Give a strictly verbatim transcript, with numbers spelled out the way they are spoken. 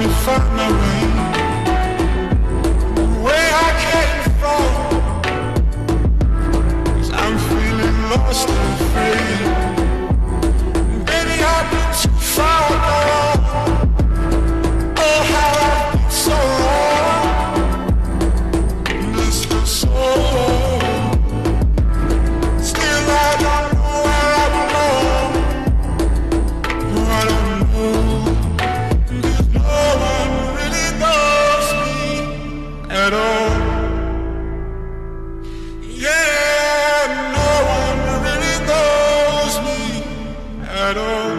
me find my way. Where I came from, 'cause I'm feeling lost and afraid. Baby, I've been too far gone. Oh, how I've been so wrong. This feels so wrong. Still I don't know where I belong. I don't know. No one really knows me at all. Yeah, no one really knows me at all.